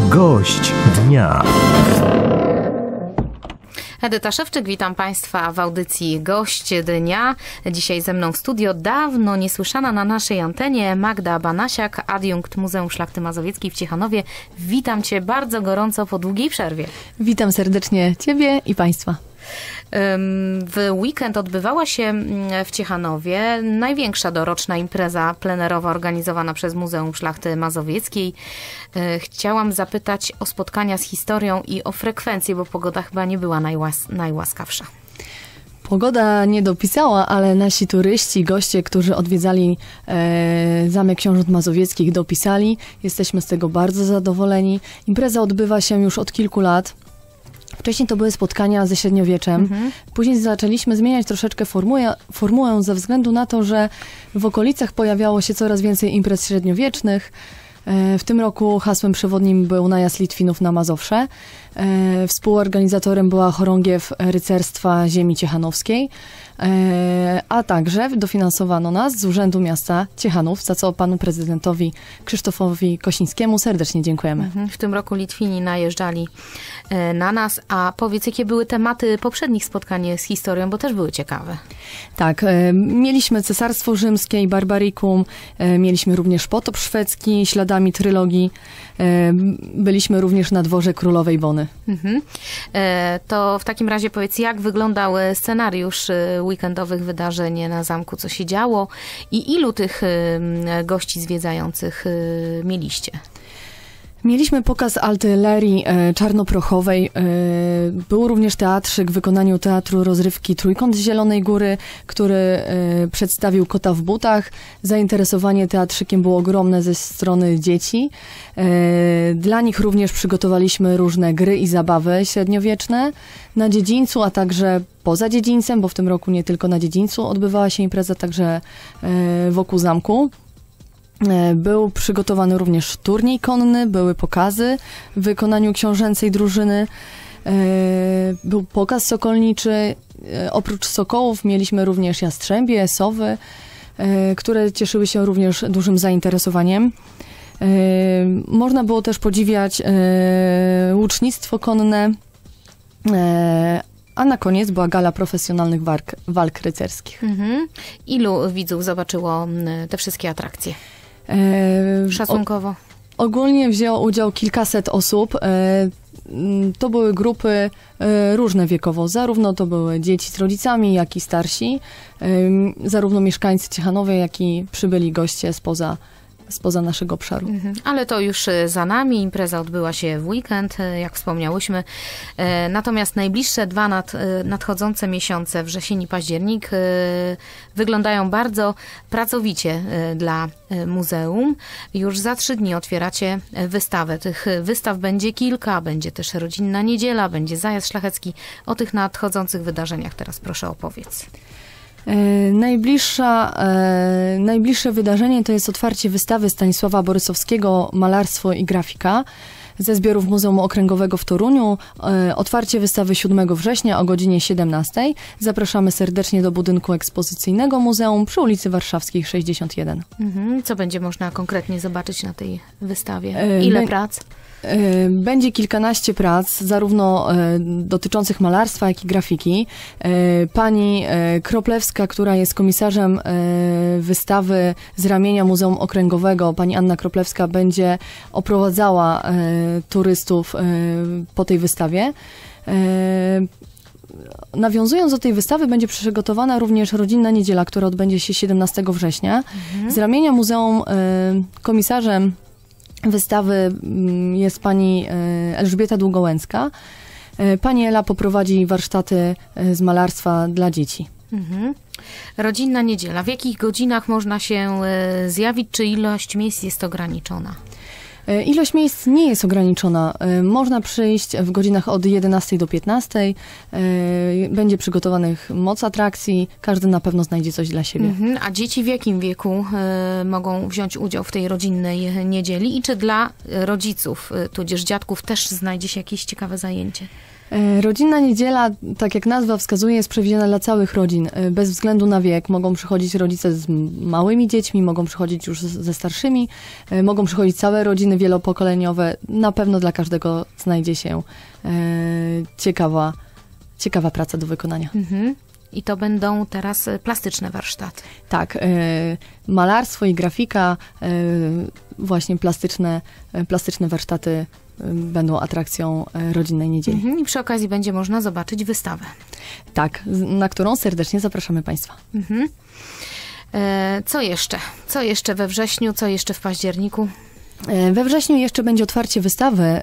Gość dnia. Edyta Szewczyk, witam Państwa w audycji Gość Dnia. Dzisiaj ze mną w studio dawno niesłyszana na naszej antenie Magda Banasiak, adiunkt Muzeum Szlachty Mazowieckiej w Ciechanowie. Witam Cię bardzo gorąco po długiej przerwie. Witam serdecznie Ciebie i Państwa. W weekend odbywała się w Ciechanowie największa doroczna impreza plenerowa organizowana przez Muzeum Szlachty Mazowieckiej. Chciałam zapytać o spotkania z historią i o frekwencję, bo pogoda chyba nie była najłaskawsza. Pogoda nie dopisała, ale nasi turyści, goście, którzy odwiedzali Zamek Książąt Mazowieckich, dopisali. Jesteśmy z tego bardzo zadowoleni. Impreza odbywa się już od kilku lat. Wcześniej to były spotkania ze średniowieczem. Później zaczęliśmy zmieniać troszeczkę formułę ze względu na to, że w okolicach pojawiało się coraz więcej imprez średniowiecznych. W tym roku hasłem przewodnim był najazd Litwinów na Mazowsze. Współorganizatorem była chorągiew rycerstwa ziemi ciechanowskiej, a także dofinansowano nas z Urzędu Miasta Ciechanów, za co panu prezydentowi Krzysztofowi Kosińskiemu serdecznie dziękujemy. W tym roku Litwini najeżdżali na nas, a powiedz, jakie były tematy poprzednich spotkań z historią, bo też były ciekawe. Tak, mieliśmy Cesarstwo Rzymskie i Barbaricum, mieliśmy również potop szwedzki, śladami trylogii, byliśmy również na dworze królowej Bony. To w takim razie powiedz, jak wyglądał scenariusz weekendowych wydarzeń na zamku, co się działo i ilu tych gości zwiedzających mieliście? Mieliśmy pokaz artylerii czarnoprochowej. Był również teatrzyk w wykonaniu Teatru Rozrywki Trójkąt z Zielonej Góry, który przedstawił Kota w butach. Zainteresowanie teatrzykiem było ogromne ze strony dzieci. Dla nich również przygotowaliśmy różne gry i zabawy średniowieczne na dziedzińcu, a także poza dziedzińcem, bo w tym roku nie tylko na dziedzińcu odbywała się impreza, także wokół zamku. Był przygotowany również turniej konny, były pokazy w wykonaniu książęcej drużyny. Był pokaz sokolniczy. Oprócz sokołów mieliśmy również jastrzębie, sowy, które cieszyły się również dużym zainteresowaniem. Można było też podziwiać łucznictwo konne, a na koniec była gala profesjonalnych walk rycerskich. Ilu widzów zobaczyło te wszystkie atrakcje? Szacunkowo. Ogólnie wzięło udział kilkaset osób. To były grupy różne wiekowo. Zarówno to były dzieci z rodzicami, jak i starsi. Zarówno mieszkańcy Ciechanowa, jak i przybyli goście spoza naszego obszaru. Ale to już za nami. Impreza odbyła się w weekend, jak wspomniałyśmy. Natomiast najbliższe dwa nadchodzące miesiące, wrzesień i październik, wyglądają bardzo pracowicie dla muzeum. Już za 3 dni otwieracie wystawę. Tych wystaw będzie kilka, będzie też rodzinna niedziela, będzie zajazd szlachecki. O tych nadchodzących wydarzeniach teraz proszę opowiedz. Najbliższe wydarzenie to jest otwarcie wystawy Stanisława Borysowskiego Malarstwo i grafika ze zbiorów Muzeum Okręgowego w Toruniu. Otwarcie wystawy 7 września o godzinie 17. Zapraszamy serdecznie do budynku ekspozycyjnego muzeum przy ulicy Warszawskiej 61. Co będzie można konkretnie zobaczyć na tej wystawie? Ile prac? Będzie kilkanaście prac, zarówno dotyczących malarstwa, jak i grafiki. Pani Kroplewska, która jest komisarzem wystawy z ramienia Muzeum Okręgowego, pani Anna Kroplewska, będzie oprowadzała turystów po tej wystawie. Nawiązując do tej wystawy, będzie przygotowana również rodzinna niedziela, która odbędzie się 17 września. Z ramienia muzeum komisarzem wystawy jest pani Elżbieta Długołęcka. Pani Ela poprowadzi warsztaty z malarstwa dla dzieci. Rodzinna niedziela. W jakich godzinach można się zjawić? Czy ilość miejsc jest ograniczona? Ilość miejsc nie jest ograniczona. Można przyjść w godzinach od 11 do 15. Będzie przygotowanych moc atrakcji. Każdy na pewno znajdzie coś dla siebie. A dzieci w jakim wieku mogą wziąć udział w tej rodzinnej niedzieli? I czy dla rodziców, tudzież dziadków też znajdzie się jakieś ciekawe zajęcie? Rodzinna niedziela, tak jak nazwa wskazuje, jest przewidziana dla całych rodzin, bez względu na wiek. Mogą przychodzić rodzice z małymi dziećmi, mogą przychodzić już ze starszymi, mogą przychodzić całe rodziny wielopokoleniowe. Na pewno dla każdego znajdzie się ciekawa praca do wykonania. Mhm. I to będą teraz plastyczne warsztaty. Tak, malarstwo i grafika, właśnie plastyczne warsztaty będą atrakcją rodzinnej niedzieli. I przy okazji będzie można zobaczyć wystawę. Tak, na którą serdecznie zapraszamy Państwa. Co jeszcze? Co jeszcze we wrześniu, co jeszcze w październiku? We wrześniu jeszcze będzie otwarcie wystawy,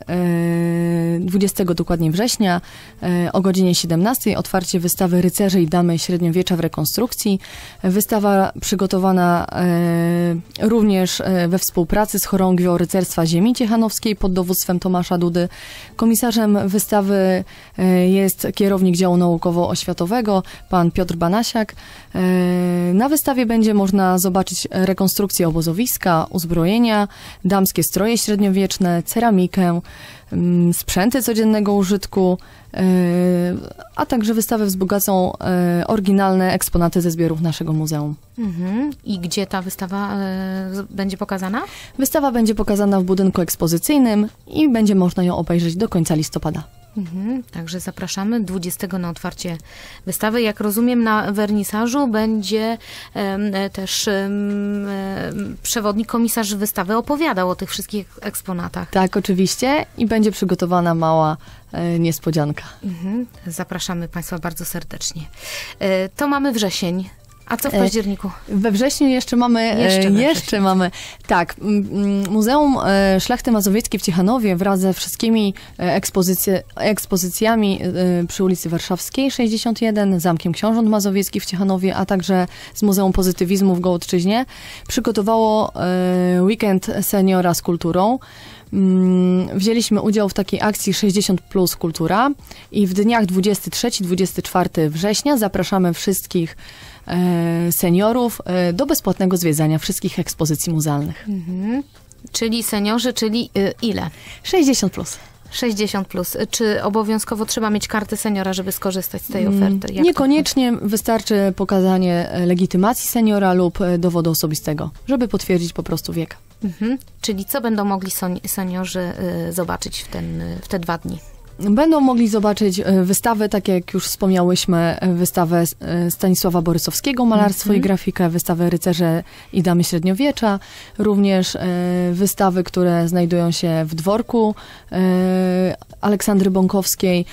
20 dokładnie września, o godzinie 17. Otwarcie wystawy Rycerze i Damy Średniowiecza w rekonstrukcji. Wystawa przygotowana również we współpracy z Chorągwią Rycerstwa Ziemi Ciechanowskiej pod dowództwem Tomasza Dudy. Komisarzem wystawy jest kierownik działu naukowo-oświatowego, pan Piotr Banasiak. Na wystawie będzie można zobaczyć rekonstrukcję obozowiska, uzbrojenia, damskie stroje średniowieczne, ceramikę, sprzęty codziennego użytku, a także wystawę wzbogacą oryginalne eksponaty ze zbiorów naszego muzeum. I gdzie ta wystawa będzie pokazana? Wystawa będzie pokazana w budynku ekspozycyjnym i będzie można ją obejrzeć do końca listopada. Także zapraszamy 20 na otwarcie wystawy. Jak rozumiem, na wernisażu będzie też przewodnik, komisarz wystawy opowiadał o tych wszystkich eksponatach. Tak, oczywiście i będzie przygotowana mała niespodzianka. Zapraszamy Państwa bardzo serdecznie. To mamy wrzesień. A co w październiku? We wrześniu jeszcze mamy, tak, Muzeum Szlachty Mazowieckiej w Ciechanowie wraz ze wszystkimi ekspozycjami przy ulicy Warszawskiej 61, Zamkiem Książąt Mazowieckich w Ciechanowie, a także z Muzeum Pozytywizmu w Gołotrzyźnie przygotowało weekend seniora z kulturą. Wzięliśmy udział w takiej akcji 60 plus kultura i w dniach 23-24 września zapraszamy wszystkich seniorów do bezpłatnego zwiedzania wszystkich ekspozycji muzealnych. Czyli seniorzy, czyli ile? 60 plus. 60 plus. Czy obowiązkowo trzeba mieć kartę seniora, żeby skorzystać z tej oferty? Niekoniecznie, wystarczy pokazanie legitymacji seniora lub dowodu osobistego, żeby potwierdzić po prostu wiek. Czyli co będą mogli seniorzy zobaczyć w te 2 dni? Będą mogli zobaczyć wystawy, tak jak już wspomniałyśmy, wystawę Stanisława Borysowskiego, malarstwo i grafikę, wystawę Rycerze i Damy Średniowiecza, również wystawy, które znajdują się w dworku Aleksandry Bąkowskiej,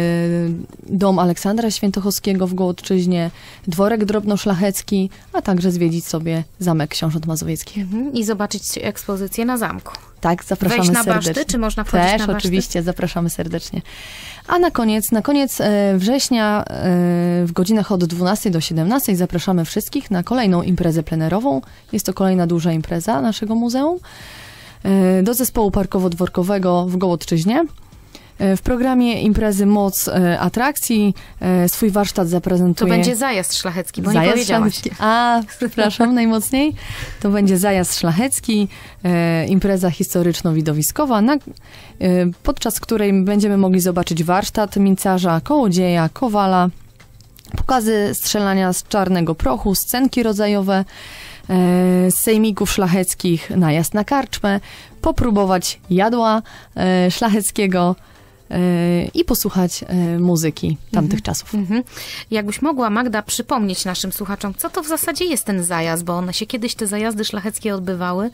dom Aleksandra Świętochowskiego w Gołotrzyźnie, dworek drobnoszlachecki, a także zwiedzić sobie Zamek Książąt Mazowieckich. I zobaczyć ekspozycję na zamku. Tak, zapraszamy serdecznie. Wejść na baszty, czy można wchodzić na baszty? Oczywiście, zapraszamy serdecznie. A na koniec września w godzinach od 12 do 17 zapraszamy wszystkich na kolejną imprezę plenerową. Jest to kolejna duża impreza naszego muzeum. Do zespołu parkowo-dworkowego w Gołotrzyźnie. W programie imprezy Moc atrakcji swój warsztat zaprezentuje... To będzie zajazd szlachecki, bo nie powiedziałaś. Przepraszam najmocniej. To będzie zajazd szlachecki, impreza historyczno-widowiskowa, podczas której będziemy mogli zobaczyć warsztat mincarza, kołodzieja, kowala, pokazy strzelania z czarnego prochu, scenki rodzajowe, z sejmików szlacheckich, najazd na karczmę, popróbować jadła szlacheckiego i posłuchać muzyki tamtych czasów. Jakbyś mogła, Magda, przypomnieć naszym słuchaczom, co to w zasadzie jest ten zajazd, bo one się kiedyś, te zajazdy szlacheckie odbywały.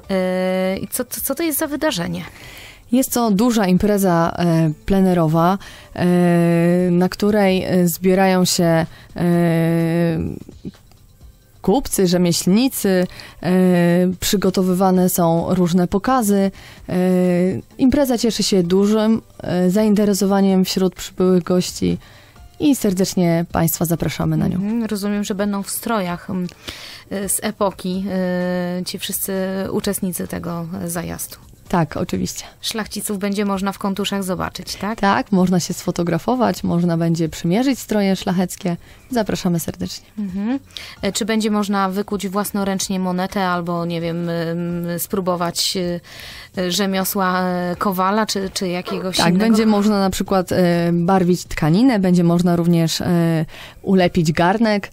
I co to jest za wydarzenie? Jest to duża impreza plenerowa, na której zbierają się kupcy, rzemieślnicy, przygotowywane są różne pokazy. Impreza cieszy się dużym zainteresowaniem wśród przybyłych gości i serdecznie Państwa zapraszamy na nią. Rozumiem, że będą w strojach z epoki ci wszyscy uczestnicy tego zajazdu. Tak, oczywiście. Szlachciców będzie można w kontuszach zobaczyć, tak? Tak, można się sfotografować, można będzie przymierzyć stroje szlacheckie. Zapraszamy serdecznie. Mhm. Czy będzie można wykuć własnoręcznie monetę albo, nie wiem, spróbować rzemiosła kowala czy jakiegoś Tak, innego? będzie można na przykład barwić tkaninę, będzie można również ulepić garnek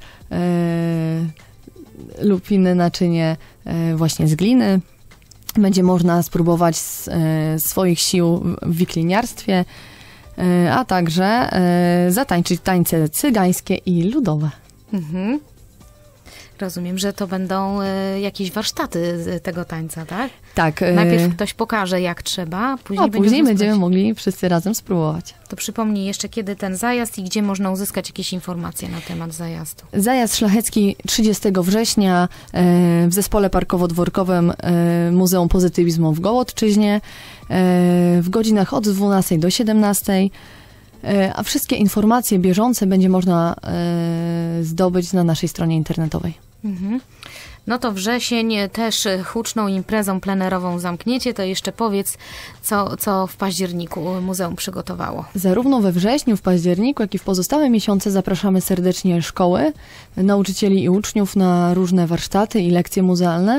lub inne naczynie właśnie z gliny. Będzie można spróbować swoich sił w wikliniarstwie, a także zatańczyć tańce cygańskie i ludowe. Mhm. Rozumiem, że to będą jakieś warsztaty tego tańca, tak? Tak. Najpierw ktoś pokaże, jak trzeba, później będziemy mogli wszyscy razem spróbować. To przypomnij jeszcze, kiedy ten zajazd i gdzie można uzyskać jakieś informacje na temat zajazdu. Zajazd szlachecki 30 września w zespole parkowo-dworkowym Muzeum Pozytywizmu w Gołodczyźnie w godzinach od 12 do 17. A wszystkie informacje bieżące będzie można zdobyć na naszej stronie internetowej. Mhm. No to wrzesień też huczną imprezą plenerową zamkniecie. To jeszcze powiedz, co w październiku muzeum przygotowało. Zarówno we wrześniu, w październiku, jak i w pozostałe miesiące zapraszamy serdecznie szkoły, nauczycieli i uczniów na różne warsztaty i lekcje muzealne.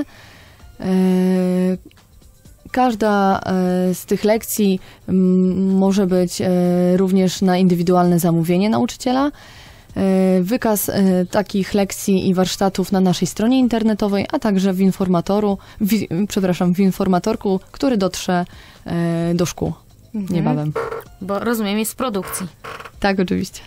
Każda z tych lekcji może być również na indywidualne zamówienie nauczyciela. Wykaz takich lekcji i warsztatów na naszej stronie internetowej, a także w informatorku, który dotrze do szkół niebawem. Bo rozumiem, jest w produkcji. Tak, oczywiście.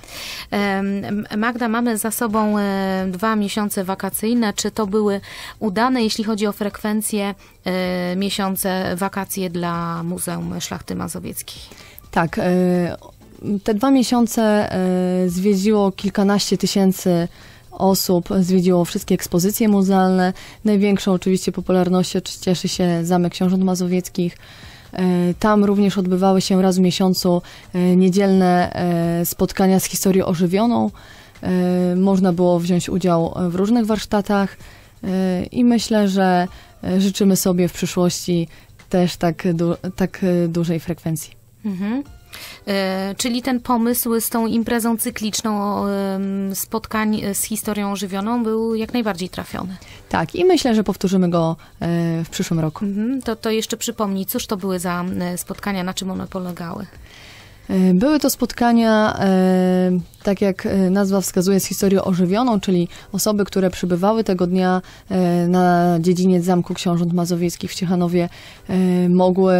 Magda, mamy za sobą 2 miesiące wakacyjne. Czy to były udane, jeśli chodzi o frekwencję, miesiące wakacje dla Muzeum Szlachty Mazowieckiej? Tak. Te 2 miesiące zwiedziło kilkanaście tysięcy osób, zwiedziło wszystkie ekspozycje muzealne. Największą oczywiście popularnością cieszy się Zamek Książąt Mazowieckich. Tam również odbywały się raz w miesiącu niedzielne spotkania z historią ożywioną. Można było wziąć udział w różnych warsztatach i myślę, że życzymy sobie w przyszłości też tak dużej frekwencji. Mhm. Czyli ten pomysł z tą imprezą cykliczną spotkań z historią ożywioną był jak najbardziej trafiony. Tak, i myślę, że powtórzymy go w przyszłym roku. To jeszcze przypomnij, cóż to były za spotkania, na czym one polegały? Były to spotkania, tak jak nazwa wskazuje, z historią ożywioną, czyli osoby, które przybywały tego dnia na dziedziniec Zamku Książąt Mazowieckich w Ciechanowie, mogły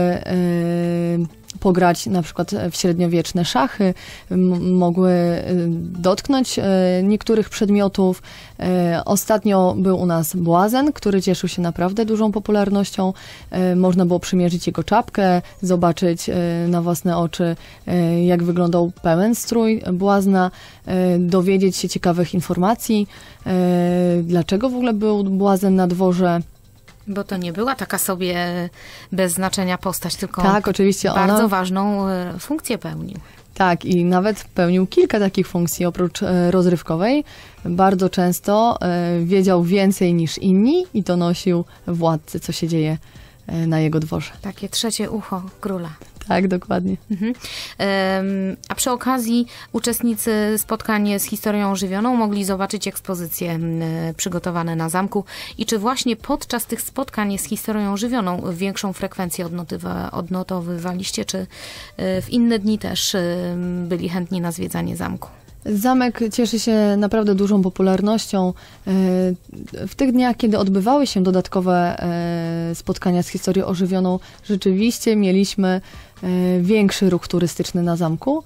pograć na przykład w średniowieczne szachy, mogły dotknąć niektórych przedmiotów. Ostatnio był u nas błazen, który cieszył się naprawdę dużą popularnością. Można było przymierzyć jego czapkę, zobaczyć na własne oczy, jak wyglądał pełen strój błazna, dowiedzieć się ciekawych informacji, dlaczego w ogóle był błazen na dworze. Bo to nie była taka sobie bez znaczenia postać, tylko tak, oczywiście bardzo ważną funkcję pełnił. Tak, i nawet pełnił kilka takich funkcji oprócz rozrywkowej. Bardzo często wiedział więcej niż inni i donosił władcy, co się dzieje na jego dworze. Takie trzecie ucho króla. Tak, dokładnie. A przy okazji uczestnicy spotkań z historią ożywioną mogli zobaczyć ekspozycje przygotowane na zamku. I czy właśnie podczas tych spotkań z historią ożywioną większą frekwencję odnotowywaliście, czy w inne dni też byli chętni na zwiedzanie zamku? Zamek cieszy się naprawdę dużą popularnością. W tych dniach, kiedy odbywały się dodatkowe spotkania z historią ożywioną, rzeczywiście mieliśmy większy ruch turystyczny na zamku.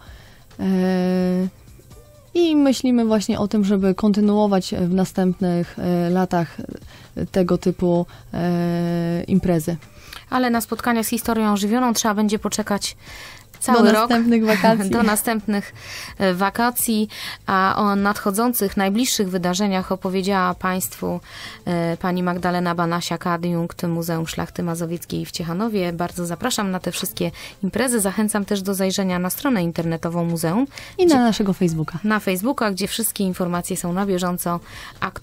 I myślimy właśnie o tym, żeby kontynuować w następnych latach tego typu imprezy. Ale na spotkania z historią ożywioną trzeba będzie poczekać cały rok do następnych wakacji, a o nadchodzących, najbliższych wydarzeniach opowiedziała Państwu pani Magdalena Banasiak-Adiunkt Muzeum Szlachty Mazowieckiej w Ciechanowie. Bardzo zapraszam na te wszystkie imprezy. Zachęcam też do zajrzenia na stronę internetową muzeum. I na naszego Facebooka. Na Facebooka, gdzie wszystkie informacje są na bieżąco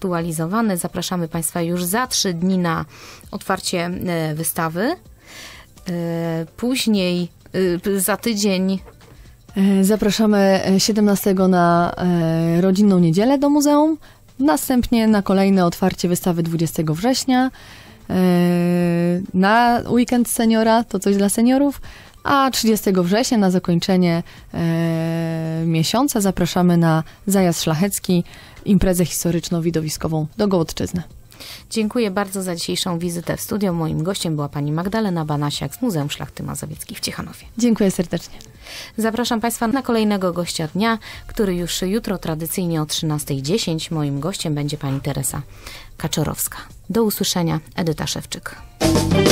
aktualizowane. Zapraszamy Państwa już za 3 dni na otwarcie wystawy. Później za tydzień Zapraszamy 17 na rodzinną niedzielę do muzeum, następnie na kolejne otwarcie wystawy 20 września, na weekend seniora, to coś dla seniorów, a 30 września na zakończenie miesiąca zapraszamy na zajazd szlachecki, imprezę historyczno-widowiskową do Gołodczyzny. Dziękuję bardzo za dzisiejszą wizytę w studio. Moim gościem była pani Magdalena Banasiak z Muzeum Szlachty Mazowieckich w Ciechanowie. Dziękuję serdecznie. Zapraszam Państwa na kolejnego gościa dnia, który już jutro tradycyjnie o 13:10. Moim gościem będzie pani Teresa Kaczorowska. Do usłyszenia. Edyta Szewczyk.